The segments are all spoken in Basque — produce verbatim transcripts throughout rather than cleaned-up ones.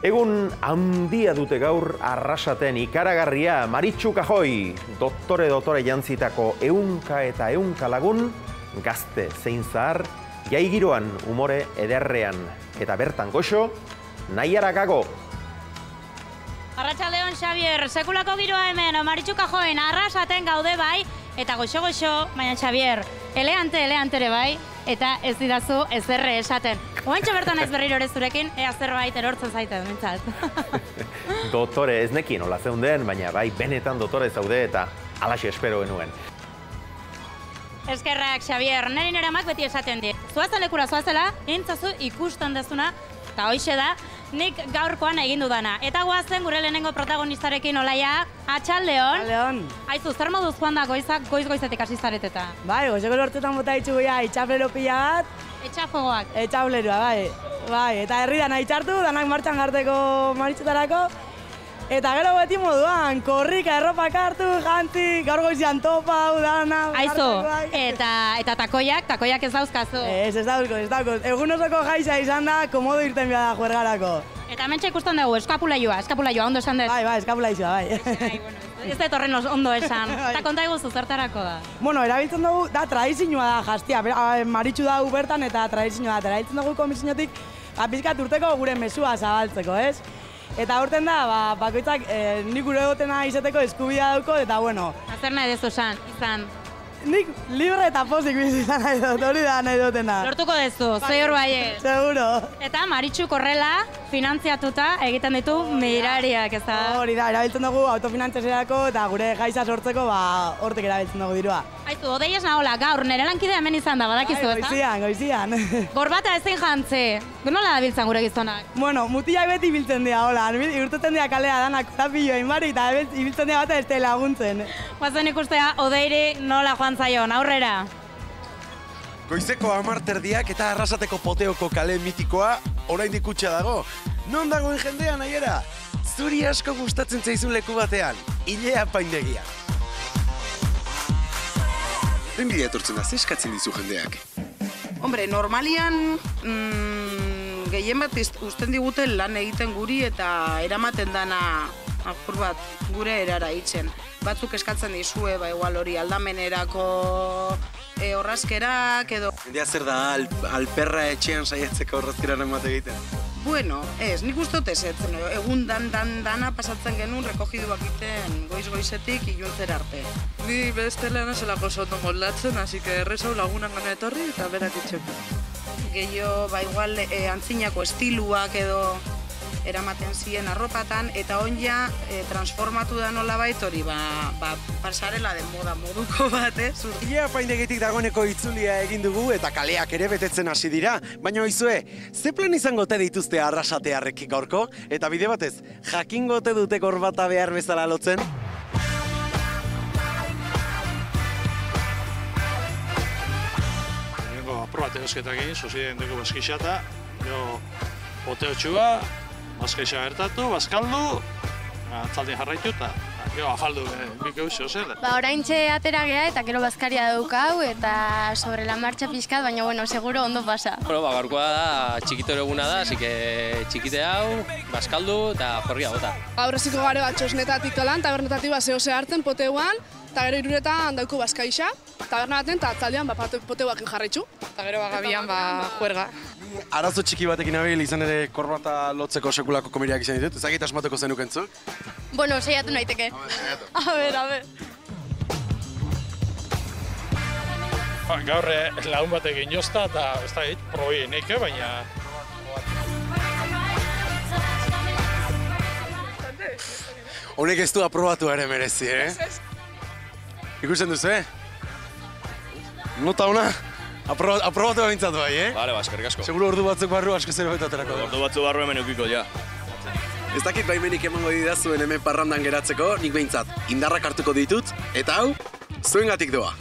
Egun handia dute gaur Arrasaten ikaragarria Maritxu Kajoi, doktore dotore jantzitako ehunka eta ehunka lagun, gazte zein zahar, jai giroan umore ederrean eta bertan goxo, Naiara Gago. Arratsaldeon Xavier, sekulako giroa hemen Maritxu Kajoin Arrasaten gaude bai, eta goxo-goxo, baina Xavier, eleante eleante ere bai, eta ez didazu ezerre esaten. Oantxo bertan ez berriro ere zurekin, ea zerbait erortzen zaite, mintzat. Dotore ez nekin hola zeunden, baina bai benetan dotore zaude eta alaxe espero genuen. Eskerrak, Xavier, nire nire amak beti esaten di. Zoazen lekura zoazela, intzazu ikusten dezuna, eta hoxe da, nik gaurkoan egin dudana. Eta guazen gure lehenengo protagonistarekin olaia, Atxaldeon. Atxaldeon. Aizu, zer moduz joan da goizak, goiz-goizetik hasi zareteta? Bai, goizeko lortetan bota ditzu goia, itxaflero pila bat. Etxafogoak. Etxafleroa, bai. Bai, eta herri dana itxartu, danak martxan jarteko maritxetarako. Eta gero beti moduan, korrika, erropak hartu, jantzi, gaur goizian topa, hau dana. Aizu, eta, eta takoiak, takoiak ez dauzkazu. Ez, ez dauzko, ez dauzko. Egun osoko jaiza izan da, komodo irten behar da juergarako. Eta mentxe ikusten dugu, eskapulaioa, eskapulaioa, ondo esan dut. Bai, bai, eskapulaioa, bai. Ai, bueno, ez dut horren ondo esan. Eta konta egu zuzertarako da. Bueno, erabiltzen dugu, da, tradizioa da, jastia. Maritxu da bertan eta tradizioa da. Erabiltzen dugu komisiotik, pizkat urteko gure mesua zabaltzeko, ez? Eta aurten da, ba, bakoitzak eh, nik gure egotena izateko eskubidea dauko, eta bueno. Azer nahi dezu esan, izan. Nik libre eta pozik bizizan nahi dut, hori da nahi dutena. Lortuko dezu, zehor baiet. Seguro. Eta Maritxu korrela, finantziatuta egiten ditu mirariak, ez da? Hori da, erabiltzen dugu autofinantziazerako eta gure jaiza sortzeko, ba, hortek erabiltzen dugu dirua. Aizu, odei ez nahola, gaur, nire lankidea hemen izan da, badakizu, ez da? Goizian, goizian. Gorbata ezin jantzi, nola da biltzen gure gizonak? Bueno, mutilak beti ibiltzen dira, hola, irtuten dira kalea danak korapillo inbari, eta ibiltzen dira bat ez te laguntzen. Guazen ikustea, odeiri nola joan zaion, aurrera. Goizeko hamarterdiak eta Arrasateko poteoko kale mitikoa oraindik kutxa dago. Non dagoen jendea, Naiara? Zuri asko gustatzen zaizun leku batean, Ilea apaindegia. Zenbidea etortzen da, ze eskatzen dizu jendeak? Hombre, normalian mm, gehien bat usten diguten lan egiten guri eta eramaten dana apur bat gure erara hitzen. Batzuk eskatzen dizue, ba igual hori aldamenerako e, orrazkerak edo... Jendea zer da, al, alperra etxean saiatzeko orrazkeraren bat egiten? Bueno, ez, nik uste dut ez, egun dan, dan, dana pasatzen genuen rekogiduak egiten goiz-goizetik iluntzera arte. Ni beste lehena zelako soto moldatzen, hasi que errezau lagunan gana etorri eta berak itxeko. Gehiago, ba igual, e, antzinako estiluak edo eramaten ziren arropatan, eta on ja e, transformatu da nolabait hori, ba, ba, pasarela den moda moduko bat, eh? Ilea apaindegitik dagoeneko itzulia egin dugu eta kaleak ere betetzen hasi dira, baina oizue, ze plan izango te dituzte Arrasatearrek gaurko, eta bide batez, jakingo te dute gorbata behar bezala lotzen? Nengo aprobate eusketak egin, sozien dugu baskixata, jo poteo txua, baskaixa gertatu, bazkaldu, atzaldin jarraitu eta gero afaldu bik eusio zer. Ba, oraintxe atera gea eta gero bazkaria daukau eta sobre la marcha pixkat, baina bueno, seguro ondo pasa. Bueno, ba, gaurkoa da, txikitoro eguna da, así que txikite hau, bazkaldu eta jorgia bota. Gaur eziko gare bat txosnetatik lan, tabernetatik bat zehose hartzen poteuan, eta gero iruretan dauku bazkaixa, taberna baten eta atzaldean ba, poteuakin jarraitzu. Eta gero bagabian ba, juerga. Arazo txiki batekin abil izan ere korbata lotzeko sekulako komeriak izan ditut, ezagit asmatuko zenukentzuk? Bueno, seiatu naiteke. A ber, a ber. Gaur lagun batekin jozta eta ez da hit, probi neike, baina... Honek ez du aprobatu ere merezi, eh? Ikusten duzu, eh? Nota ona? Aprobatu bintzatu bai, eh? Bale, ba, eskerrik asko. Seguro ordu batzuk barru asko zer betaterako da. Ordu batzuk barru hemen eukiko, ja. Ez dakit baimenik emango didazuen hemen parrandan geratzeko, nik behintzat indarrak hartuko ditut, eta hau, zuengatik doa.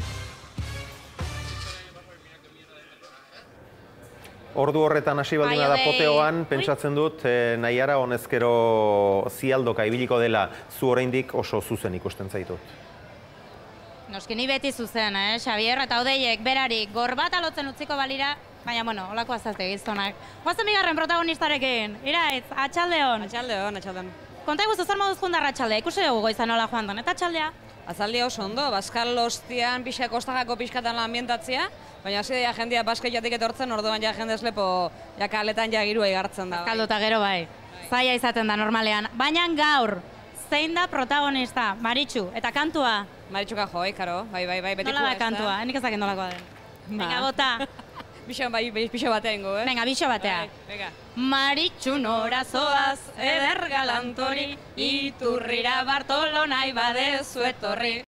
Ordu horretan hasi baldina da poteoan, pentsatzen dut, eh, Naiara honezkero zialdoka ibiliko dela, zu oraindik oso zuzen ikusten zaitut. Noski ni beti zuzen, eh, Xavier, eta odeiek berarik gorbata lotzen utziko balira, Baina, bueno, holako azazte gizonak. Guazen bigarren protagonistarekin, iraitz, atxaldeon. Atxaldeon, atxaldeon. Konta iguzu, zer moduz jundar atxaldea, ikusi dugu goizan nola joan don, eta atxaldea? Azaldia oso ondo, Baskal ostian pixa kostakako pixkatan ambientatzea, baina hasi da jendea Baskaiatik etortzen, orduan ja jendez lepo ja kaletan ja girua igartzen da. Baskaldu eta gero bai, zaila izaten da normalean. Baina gaur, zein da protagonista, Maritxu, eta kantua? Maritxu Kajoi, karo, bai, bai, bai, betikoa. Nola da kantua, enik ezakit nolakoa den. Venga, bota. Bixo, bai, bixo batea ingo, eh? Venga, bixo batea. Venga. Maritxu nora zoaz, eder galantori, iturrira Bartolo nahi badezu etorri.